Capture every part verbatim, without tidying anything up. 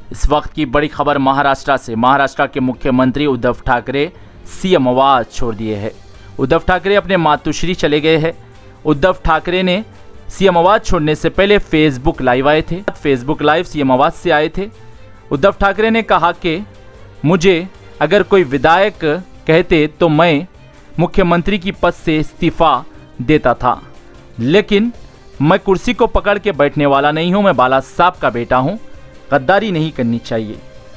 इस वक्त की बड़ी खबर महाराष्ट्र से। महाराष्ट्र के मुख्यमंत्री उद्धव ठाकरे सीएम आवाज छोड़ दिए हैं। उद्धव ठाकरे अपने मातुश्री चले गए हैं। उद्धव ठाकरे ने सीएम आवाज छोड़ने से पहले फेसबुक लाइव आए थे। फेसबुक लाइव सीएम आवाज से आए थे। उद्धव ठाकरे ने कहा कि मुझे अगर कोई विधायक कहते तो मैं मुख्यमंत्री की पद से इस्तीफा देता था, लेकिन मैं कुर्सी को पकड़ के बैठने वाला नहीं हूं। मैं बाला साहब का बेटा हूं। गद्दारी नहीं करनी चाहिए।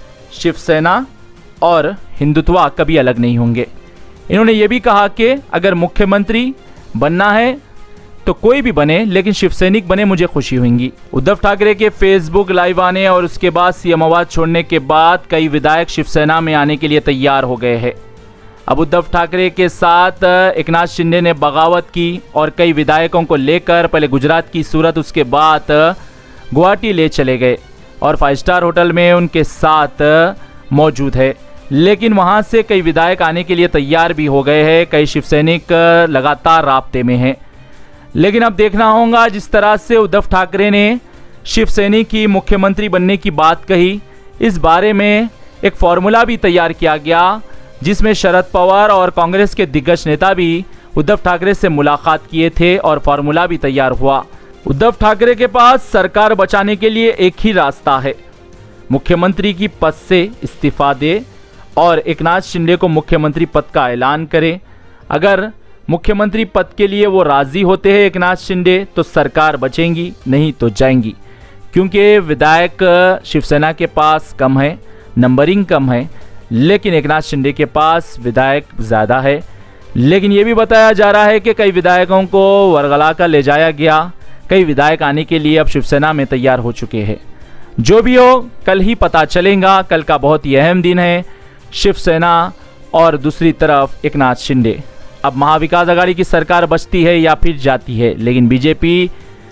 शिवसेना और हिंदुत्व कभी अलग नहीं होंगे। इन्होंने ये भी कहा कि अगर मुख्यमंत्री बनना है तो कोई भी बने, लेकिन शिवसैनिक बने मुझे खुशी होगी। उद्धव ठाकरे के फेसबुक लाइव आने और उसके बाद सीएम आवाज छोड़ने के बाद कई विधायक शिवसेना में आने के लिए तैयार हो गए हैं। अब उद्धव ठाकरे के साथ एकनाथ शिंदे ने बगावत की और कई विधायकों को लेकर पहले गुजरात की सूरत, उसके बाद गुवाहाटी ले चले गए और फाइव स्टार होटल में उनके साथ मौजूद है। लेकिन वहां से कई विधायक आने के लिए तैयार भी हो गए हैं। कई शिवसैनिक लगातार राब्ते में हैं। लेकिन अब देखना होगा, जिस तरह से उद्धव ठाकरे ने शिवसैनिक की मुख्यमंत्री बनने की बात कही, इस बारे में एक फॉर्मूला भी तैयार किया गया, जिसमें शरद पवार और कांग्रेस के दिग्गज नेता भी उद्धव ठाकरे से मुलाकात किए थे और फॉर्मूला भी तैयार हुआ। उद्धव ठाकरे के पास सरकार बचाने के लिए एक ही रास्ता है, मुख्यमंत्री की पद से इस्तीफा दे और एकनाथ शिंदे को मुख्यमंत्री पद का ऐलान करे। अगर मुख्यमंत्री पद के लिए वो राजी होते हैं एकनाथ शिंदे तो सरकार बचेंगी, नहीं तो जाएंगी, क्योंकि विधायक शिवसेना के पास कम है, नंबरिंग कम है, लेकिन एकनाथ शिंदे के पास विधायक ज़्यादा है। लेकिन ये भी बताया जा रहा है कि कई विधायकों को वर्गला कर ले जाया गया। कई विधायक आने के लिए अब शिवसेना में तैयार हो चुके हैं। जो भी हो, कल ही पता चलेगा। कल का बहुत ही अहम दिन है। शिवसेना और दूसरी तरफ एकनाथ शिंदे। अब महाविकास आघाड़ी की सरकार बचती है या फिर जाती है, लेकिन बीजेपी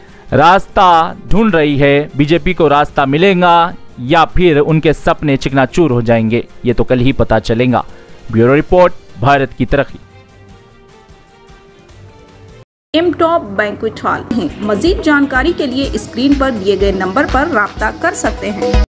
रास्ता ढूंढ रही है। बीजेपी को रास्ता मिलेगा या फिर उनके सपने चिकनाचूर हो जाएंगे, ये तो कल ही पता चलेगा। ब्यूरो रिपोर्ट, भारत की तरक्की। एम टॉप बैंक्वेट हॉल है। मजीद जानकारी के लिए स्क्रीन पर दिए गए नंबर पर राब्ता कर सकते हैं।